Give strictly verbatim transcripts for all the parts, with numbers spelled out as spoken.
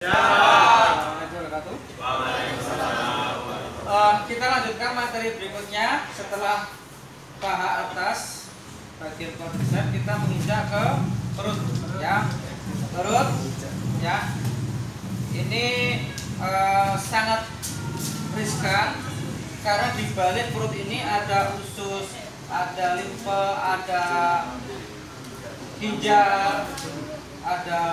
Uh, kita lanjutkan materi berikutnya. Setelah paha atas bagian quadriceps, kita menginjak ke perut, ya, perut, ya. Ini uh, sangat riskan karena di balik perut ini ada usus, ada limfe, ada ginjal, ada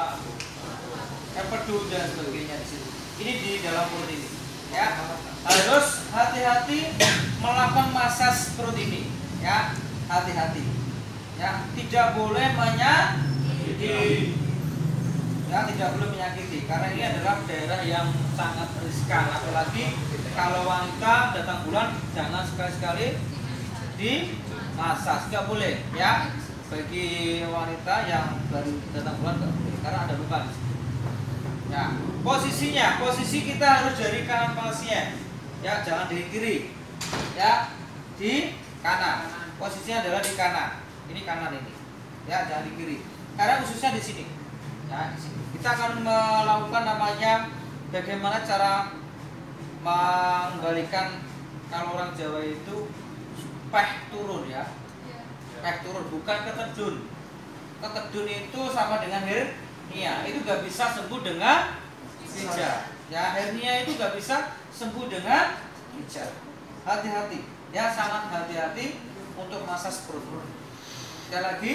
empedu dan sebagainya di situ. Ini di dalam perut ini, ya. Harus hati-hati melakukan masas perut ini, ya. Hati-hati, ya. Tidak boleh menyakiti, ya. Tidak boleh menyakiti karena ini adalah daerah yang sangat riskan. Apalagi kalau wanita datang bulan, jangan sekali-sekali di masas, tidak boleh, ya. Bagi wanita yang baru datang bulan nggak boleh karena ada luka di situ. Ya, posisinya, posisi kita harus dari kanan pasien, ya, jangan dari kiri, ya, di kanan. Posisinya adalah di kanan. Ini kanan ini, ya, jangan di kiri. Karena khususnya di sini, ya, di sini. Kita akan melakukan namanya bagaimana cara menggalikan, kalau orang Jawa itu peh turun, ya. Peh turun, bukan ketedun. Ketedun itu sama dengan hernia, itu gak bisa sembuh dengan pijat. Ya, hernia itu gak bisa sembuh dengan pijat. Hati-hati, ya, sangat hati-hati untuk masas perut. Sekali lagi,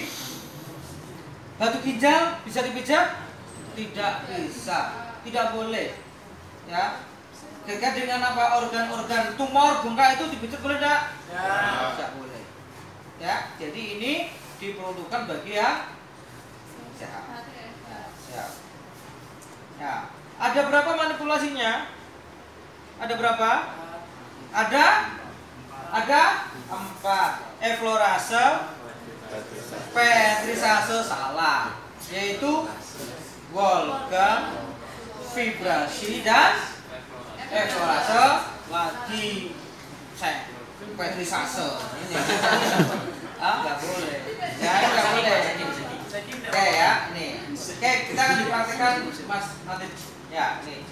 batu ginjal bisa dipijat? Tidak bisa, tidak boleh, ya. Terkait dengan apa, organ-organ tumor bengkak itu dipijat boleh tidak? Ya. Tidak boleh. Ya, jadi ini diperuntukkan bagi yang sehat. Ya, sehat. Ya, ada berapa manipulasinya? Ada berapa? Ada? Ada empat. Eflorase, petrisase salah, yaitu Wolfgang, vibrasi dan eflorase lagi saya petrisase. Ini ah nggak boleh, ya nggak boleh. Oke, ya, ini. Oke, kita akan dipraktikkan, Mas nanti. Ya, ini.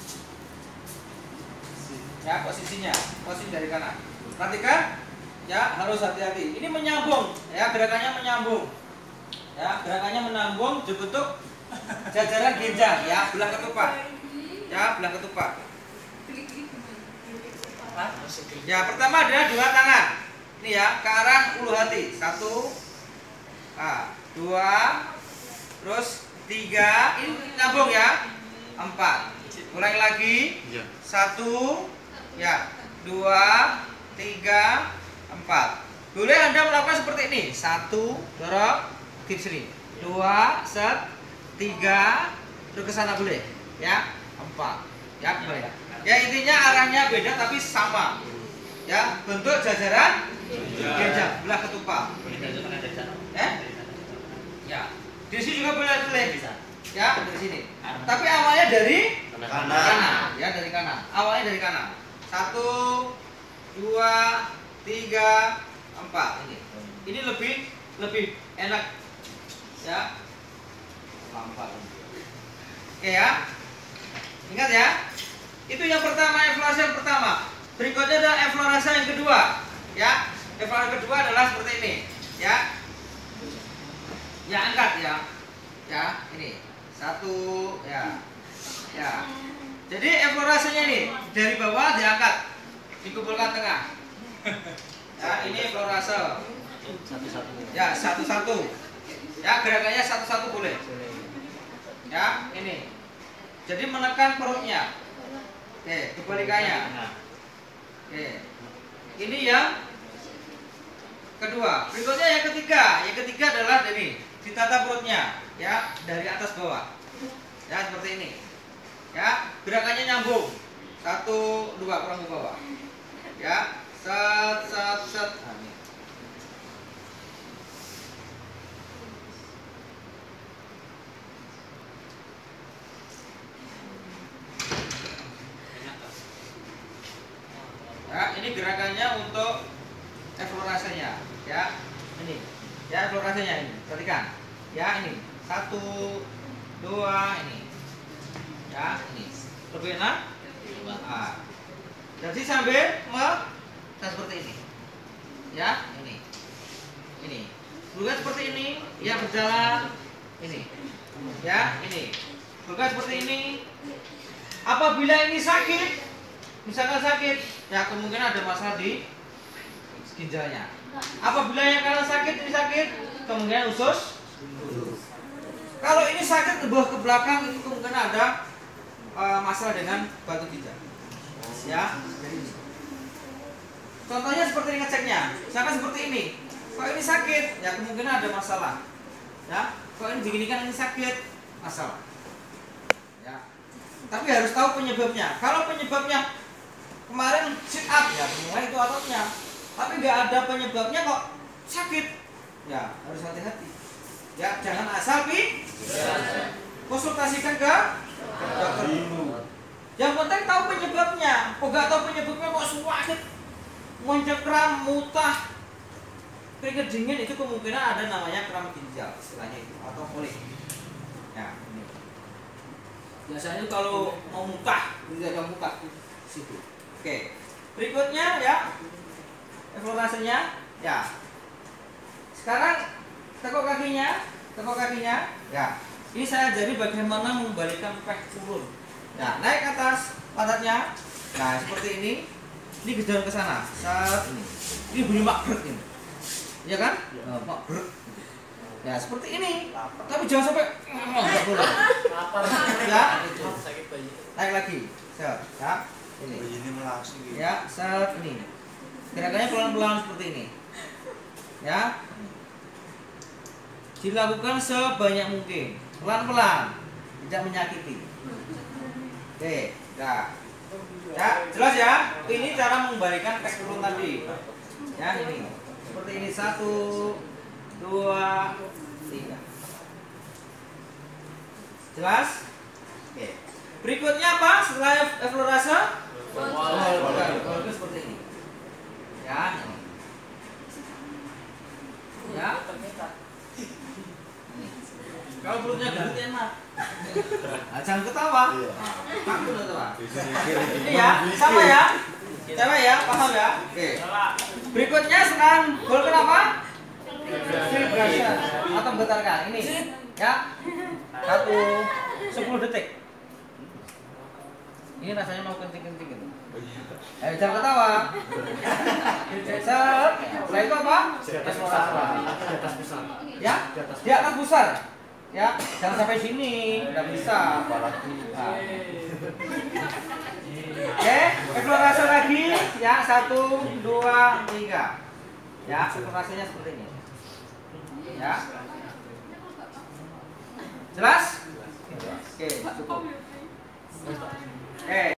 Ya, posisinya, posisi dari kanan. Perhatikan, ya, harus hati-hati. Ini menyambung, ya, gerakannya menyambung. Ya, gerakannya menyambung dibentuk jajaran ginjal, ya, belah ketupat. Ya, belah ketupat. Ya, pertama adalah dua tangan. Ini ya, ke arah ulu hati. Satu, ah, dua, terus tiga. Ini nyambung ya. Empat. Ulangi lagi. Satu, ya, dua, tiga, empat. Boleh Anda melakukan seperti ini. Satu, dorong ke sini. Dua, set, tiga, terus ke sana boleh. Ya, empat. Ya, boleh. Ya, intinya arahnya beda tapi sama. Ya, bentuk jajaran ginjal belah ketupat. Eh? Ya. Di sini juga boleh boleh. Ya, dari sini. Tapi awalnya dari kanan. kanan. Ya, dari kanan. Awalnya dari kanan. Satu, dua, tiga, empat. Ini. Ini lebih lebih enak. Ya. Lambat. Oke ya. Ingat ya. Itu yang pertama, eflorasi yang pertama. Berikutnya adalah eflorasi yang kedua. Ya. Eflorasi kedua adalah seperti ini. Ya. Ya, angkat ya. Ya, ini. Satu, ya. Ya. Jadi eflorasinya ini dari bawah diangkat, dikumpulkan tengah. Ya, ini eflorasi. Satu-satu. Ya, satu-satu. Ya, gerakannya satu-satu boleh. Ya, ini. Jadi menekan perutnya. Oke, kebalikannya. Oke. Ini yang kedua. Berikutnya yang ketiga. Yang ketiga adalah ini, ditata perutnya, ya, dari atas bawah. Ya, seperti ini. Ya, gerakannya nyambung. Satu, dua, kurang ke bawah. Ya, set, set, set. Nah, ini. Ya, ini gerakannya untuk eflorasinya, ya, ini, ya, eflorasinya ini, perhatikan, ya, ini, satu, dua, ini, ya, Ya, ini. Lebih enak. Nah. Jadi sambil me nah, seperti ini. Ya, ini. Ini. Bukan seperti ini, ya berjalan ini. Ya, ini. Bukan seperti ini. Apabila ini sakit, misalkan sakit, ya kemungkinan ada masalah di ginjalnya. Apabila yang kanan sakit, ini sakit, kemungkinan usus. Kalau ini sakit ke bawah ke belakang, itu kemungkinan ada uh, masalah dengan batu ginjal. Ya, contohnya seperti ini ngeceknya, misalkan seperti ini. Kalau ini sakit, ya kemungkinan ada masalah. Ya, kalau ini diginikan ini sakit, masalah. Ya, tapi harus tahu penyebabnya. Kalau penyebabnya kemarin sit up, ya mulai itu ototnya. Tapi nggak ada penyebabnya kok sakit, ya harus hati-hati. Ya, jangan asal pi. Konsultasikan ke dokter dulu. Yang penting tahu penyebabnya. Kok nggak tahu penyebabnya kok sakit, mencekram, mutah, keringet dingin, itu kemungkinan ada namanya kram ginjal, istilahnya itu, atau kolik. Ya, ini. Biasanya kalau mau muntah, tidak ada muntah situ. Oke. Berikutnya ya, evaluasinya ya. Sekarang tekuk kakinya, tekuk kakinya. Ya. Ini saya ajari bagaimana membalikkan peh turun. Nah, naik ke atas pantatnya. Nah, seperti ini. Ini gedor ke sana. Saat ini. Ini bunyi makbrek ini. Ya kan? Ya, makbrek. Ya, seperti ini. Tapi jangan sampai enggak boleh. Ya, itu. Naik lagi. Set, ya. Ini. Ya, set ini. Gerakannya pelan-pelan seperti ini. Ya. Dilakukan sebanyak mungkin, pelan-pelan, tidak menyakiti. Oke, ya. Ya, jelas ya. Ini cara mengembalikan pes turun tadi. Ya, ini. Seperti ini, satu, dua, tiga. Jelas? Oke. Berikutnya apa? Setelah evaluasi, evaluasi seperti ini. Ya. Ya. Kalau perutnya gendut enak. Nah, jangan ketawa. Takut ketawa. Iya, sama ya. Sama ya, paham ya? Oke. Berikutnya sekarang golkan apa? Vibration atau getarkan. Ini ya. Satu, sepuluh detik. Ini rasanya mau kencing-kencing gitu. Eh, jangan ketawa. Set. Setelah itu apa? Di atas pusar. Ya? Di atas pusar. Ya, jangan sampai sini, nggak bisa. Apalagi. Nah. Oke, eksplorasi lagi. Ya, satu, dua, tiga. Ya, eksplorasinya seperti ini. Ya. Jelas? Oke, cukup. Oke.